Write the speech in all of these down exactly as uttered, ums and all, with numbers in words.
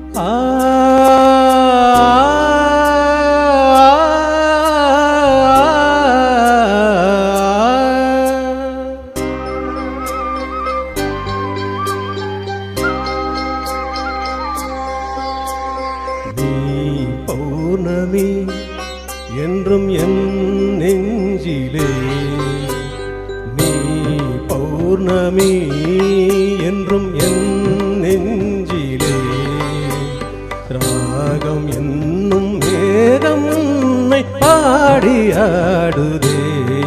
பௌர்ணமி என்றும் என் நெஞ்சிலே, நீ பௌர்ணமி என்றும் என் நெஞ்சிலே, ராகம் என்னும் மேகம் உன்னை பாடியாடுதே,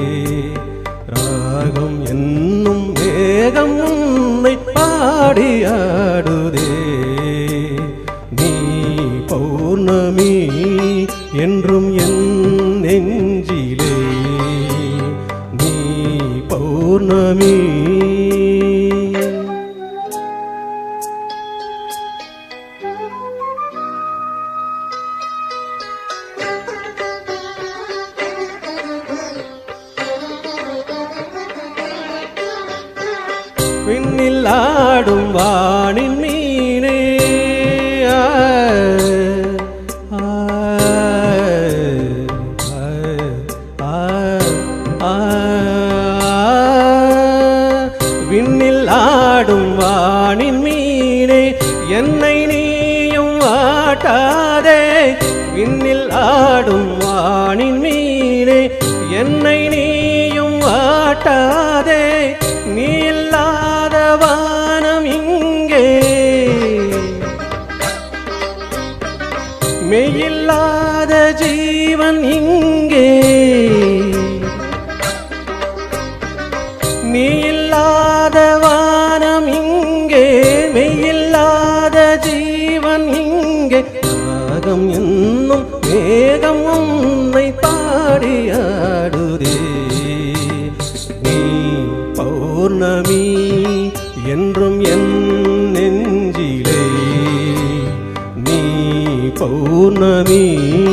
ராகம் என்னும் மேகம் உன்னை பாடியாடுதே, நீ பௌர்ணமி என்றும் என் நெஞ்சிலே, நீ பௌர்ணமி. விண்ணில் ஆடும் வானின் மீனே, விண்ணில் ஆடும் வானின் மீனே, என்னை நீயும் வாட்டாதே, விண்ணில் ஆடும் வானின் மீனே, என்னை நீயும் வாட்டாதே, நீ இல்லாத வானம் இங்கே, மெய்யில்லாத ஜீவன் இங்கே, நீ இல்லாத வானம் இங்கே, மெய்யில்லாத ஜீவன் இங்கே, ராகம் என்னும் மேகம் உன்னை பாடியாடுதே, நீ பௌர்ணமி என்றும் என் நெஞ்சிலே, நீ பௌர்ணமி.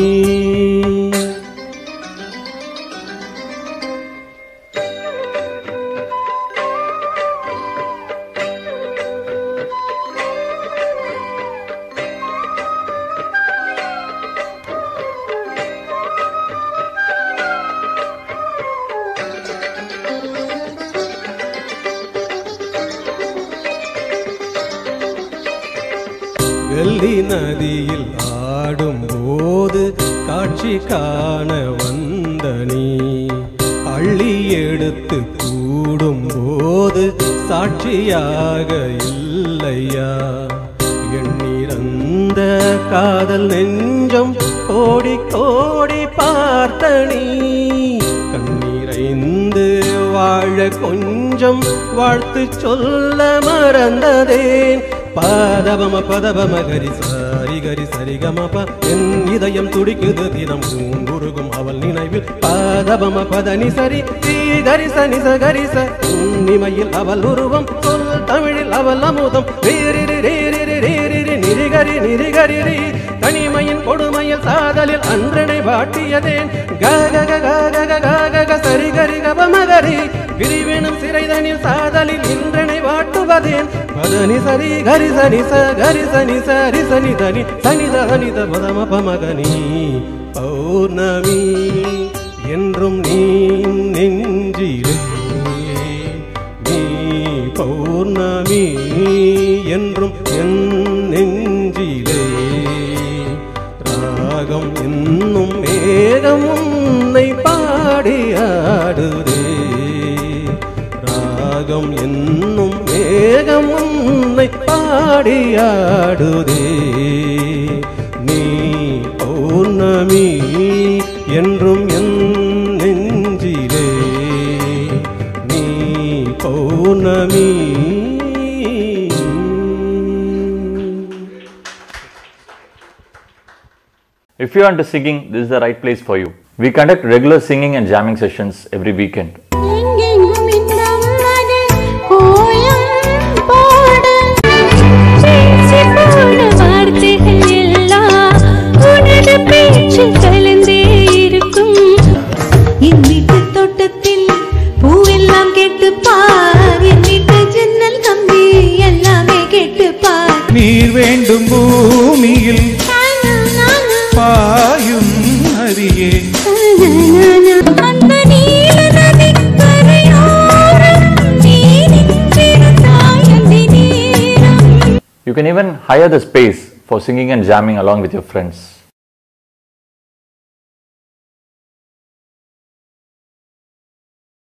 வெள்ளி நதியில் ஆடும் போது காட்சி காண வந்த நீ, அள்ளி எடுத்து கூடும் போது சாட்சியாக இல்லையா, எண்ணிறந்த காதல் நெஞ்சம் கோடி கோடி பார்த்த நீ, கண்ணீரைந்து வாழ கொஞ்சம் வாழ்த்து சொல்ல மறந்ததேன், பதபம பதபம கரி சாரி கரி சரிகமப, என் இதயம் துடிக்குது தினம் கூங்குருகும் அவள் நினைவில், பதபம பதனி சரி தீ கரிச நிச கரிச, உன்னிமையில் அவள் உருவம், சொல் தமிழில் அவள் அமுதம், ரீரிரி ரீரிரி ரீரிரி நிரிகரி நிரிகரி, தனிமையின் கொடுமையில் சாதலில் அன்றனை வாட்டியதேன், கக கக கக சரி கரி கபமகரி, பிரிவினும் சிறைதனில் சாதலில் இன்றனை வாட்டுவதேன், பதனி சரி கரி சனி ச கரி சனி சரி சனி தனி சனித சனித பதம பமகனி, பௌர்ணமி என்றும் நீ நெஞ்சிலே, நீ பௌர்ணமி என்றும் என் நெஞ்சிலே, ராகம் என்னும் மேகம் உன்னை பாடியாடுதே, ராகம் என்னும் மேகம் உன்னை பாடியாடுதே, நீ பௌர்ணமி என்றும் என் நெஞ்சிலே, நீ பௌர்ணமி. If you are into singing, this is the right place for you. We conduct regular singing and jamming sessions every weekend. நீர் வேண்டும் பூமி பூமியில் பாயும் நதியே அந்த நீல நதிக்கரையோரம் நீ நின்றிருந்தாய் அந்தி நேரம். You can even hire the space for singing and jamming along with your friends.